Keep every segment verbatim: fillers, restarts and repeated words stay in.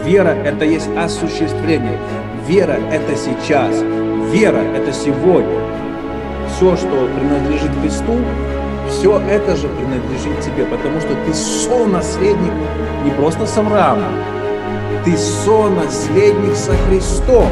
Вера – это есть осуществление. Вера – это сейчас. Вера – это сегодня. Все, что принадлежит Христу, все это же принадлежит тебе, потому что ты сонаследник не просто с Авраамом, ты сонаследник со Христом.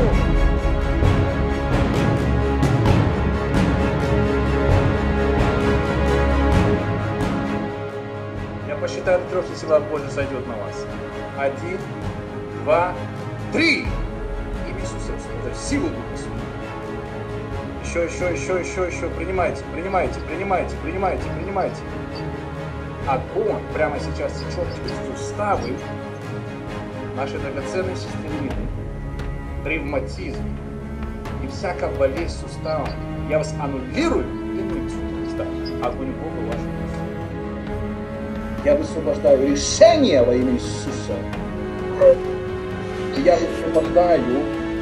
Я посчитаю до трех, и сила Божья сойдет на вас. Один, два, три. Имя Иисуса, это силу Духа Святого. Еще, еще, еще, еще, еще. Принимайте, принимайте, принимайте, принимайте, принимайте. Огонь прямо сейчас течет через суставы нашей драгоценной сестры, ревматизм и всякая болезнь сустава. Я вас аннулирую и не Христа. Огонь Бога вашего. Я высвобождаю решение во имя Иисуса. И я высвобождаю.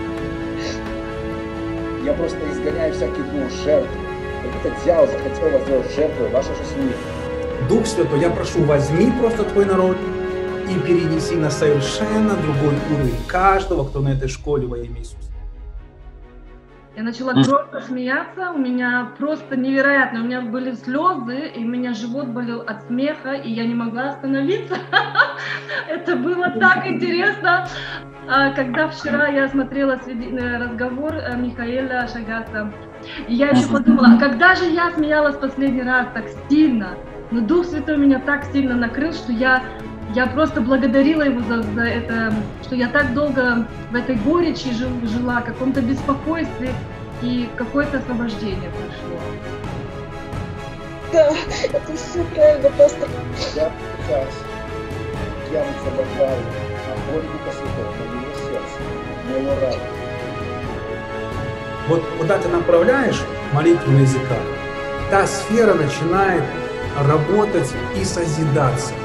Я просто изгоняю всякий дух жертвы. Как это дьявол захотел вас сделать жертвой вашей жизни. Дух Святой, я прошу, возьми просто твой народ и перенеси на совершенно другой уровень каждого, кто на этой школе во имя Иисуса. Я начала громко смеяться, у меня просто невероятно, у меня были слезы, и у меня живот болел от смеха, и я не могла остановиться. Это было так интересно. Когда вчера я смотрела разговор Михаэля Шагаса, я еще подумала, когда же я смеялась последний раз так сильно, но Дух Святой меня так сильно накрыл, что я, я просто благодарила Его за, за это, что я так долго в этой горечи жил, жила, в каком-то беспокойстве, и какое-то освобождение пришло. Да, это все правильно, пастор. Я сейчас, я высвобождаю огонь Духа Святого на его сердце, на его разум. Вот куда ты направляешь молитву на языках, та сфера начинает работать и созидаться.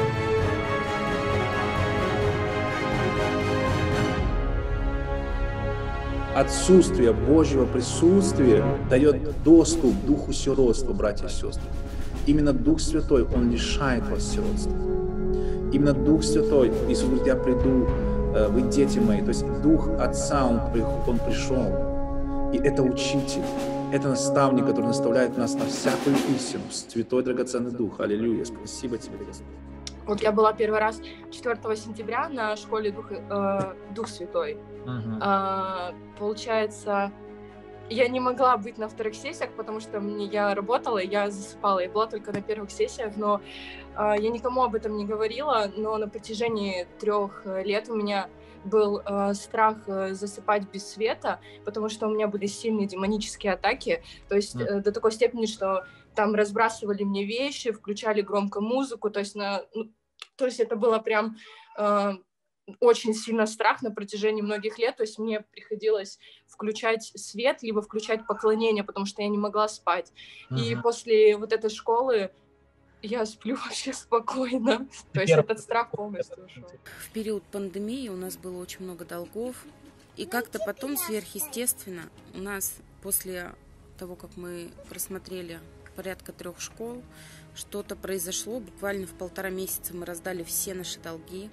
Отсутствие Божьего присутствия дает доступ к Духу сиротства, братья и сестры. Именно Дух Святой, Он лишает вас сиротства. Именно Дух Святой, Иисус говорит, я приду, вы дети мои, то есть Дух Отца, Он, он пришел. И это учитель, это наставник, который наставляет нас на всякую истину. Святой драгоценный Дух. Аллилуйя. Спасибо тебе, Господь. Вот я была первый раз четвёртого сентября на школе Дух, э, Дух Святой. Uh-huh. А, получается, я не могла быть на вторых сессиях, потому что мне, я работала, и я засыпала. Я была только на первых сессиях, но э, я никому об этом не говорила, но на протяжении трех лет у меня был э, страх э, засыпать без света, потому что у меня были сильные демонические атаки, то есть э, до такой степени, что там разбрасывали мне вещи, включали громко музыку, то есть, на, ну, то есть это было прям э, очень сильно страх на протяжении многих лет, то есть мне приходилось включать свет, либо включать поклонение, потому что я не могла спать. Uh-huh. И после вот этой школы я сплю вообще спокойно, то есть этот страх полностью ушел. В период пандемии у нас было очень много долгов, и как-то потом сверхъестественно у нас после того, как мы просмотрели порядка трех школ, что-то произошло. Буквально в полтора месяца мы раздали все наши долги.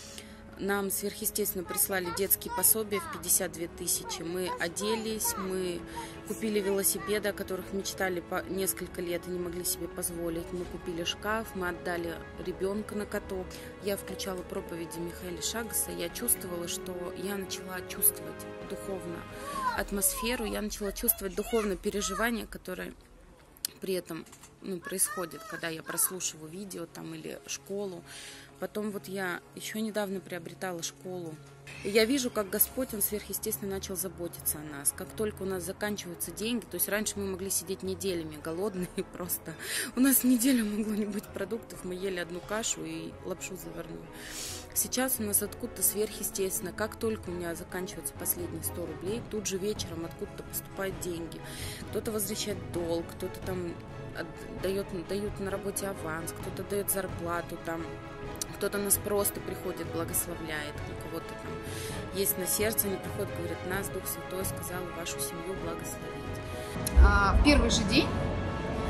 Нам сверхъестественно прислали детские пособия в пятьдесят две тысячи. Мы оделись, мы купили велосипеды, о которых мечтали по несколько лет и не могли себе позволить. Мы купили шкаф, мы отдали ребенка на каток. Я включала проповеди Михаэля Шагаса. Я чувствовала, что я начала чувствовать духовно атмосферу, я начала чувствовать духовное переживание, которое при этом ну, происходит, когда я прослушиваю видео там или школу. Потом вот я еще недавно приобретала школу. И я вижу, как Господь, Он сверхъестественно начал заботиться о нас. Как только у нас заканчиваются деньги, то есть раньше мы могли сидеть неделями голодные просто. У нас неделю могло не быть продуктов, мы ели одну кашу и лапшу заварную. Сейчас у нас откуда-то сверхъестественно, как только у меня заканчиваются последние сто рублей, тут же вечером откуда-то поступают деньги. Кто-то возвращает долг, кто-то там дает, дают на работе аванс, кто-то дает зарплату там. Кто-то нас просто приходит, благословляет, у кого-то там есть на сердце, они приходят, говорят, нас Дух Святой сказал вашу семью благословить. В первый же день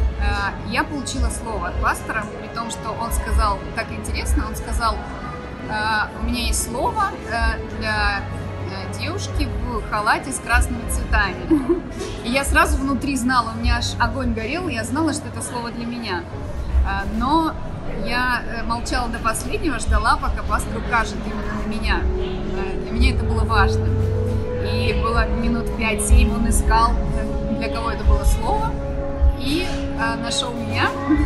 я получила слово от пастора, при том, что он сказал, так интересно, он сказал, у меня есть слово для девушки в халате с красными цветами. И я сразу внутри знала, у меня аж огонь горел, и я знала, что это слово для меня. Но я молчала до последнего, ждала, пока пастор укажет именно на меня. Для меня это было важно. И было минут пять-семь, он искал, для кого это было слово, и нашел меня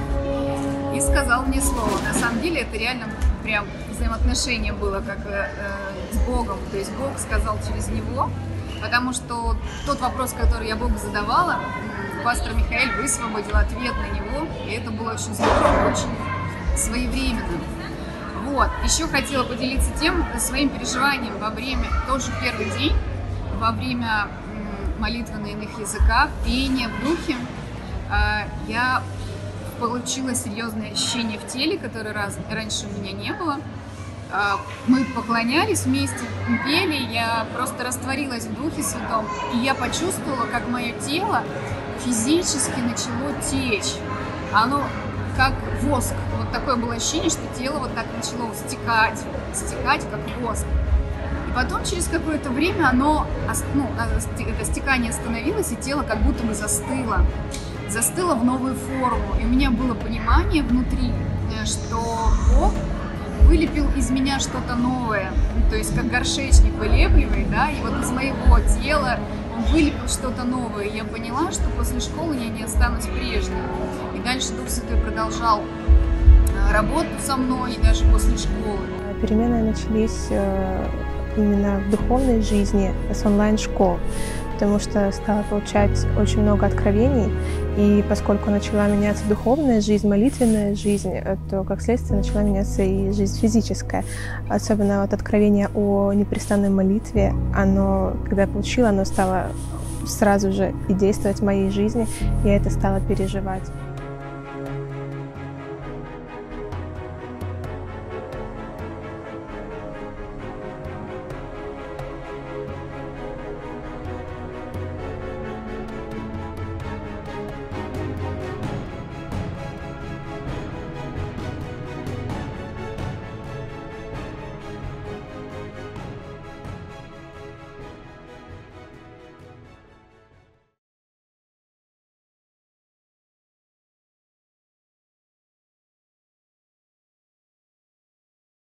и сказал мне слово. На самом деле это реально прям взаимоотношение было как э, с Богом, то есть Бог сказал через него, потому что тот вопрос, который я Богу задавала, пастор Михаэль высвободил ответ на него, и это было очень здорово, очень своевременно. Вот. Еще хотела поделиться тем своим переживанием во время, тоже первый день, во время молитвы на иных языках, пения в духе, э, я получила серьезное ощущение в теле, которое раз, раньше у меня не было. Мы поклонялись вместе, пели, я просто растворилась в Духе Святом, и я почувствовала, как мое тело физически начало течь. Оно как воск. Вот такое было ощущение, что тело вот так начало стекать, стекать как воск. И потом через какое-то время оно, ну, это стекание остановилось, и тело как будто бы застыло. застыла в новую форму, и у меня было понимание внутри, что Бог вылепил из меня что-то новое, то есть как горшечник вылепливает, да, и вот из моего тела Он вылепил что-то новое, и я поняла, что после школы я не останусь прежней, и дальше Дух Святой продолжал работу со мной, и даже после школы. Перемены начались именно в духовной жизни с онлайн-школ, потому что стала получать очень много откровений, и поскольку начала меняться духовная жизнь, молитвенная жизнь, то как следствие начала меняться и жизнь физическая. Особенно вот откровение о непрестанной молитве, оно, когда я получила, оно стало сразу же и действовать в моей жизни, я это стала переживать.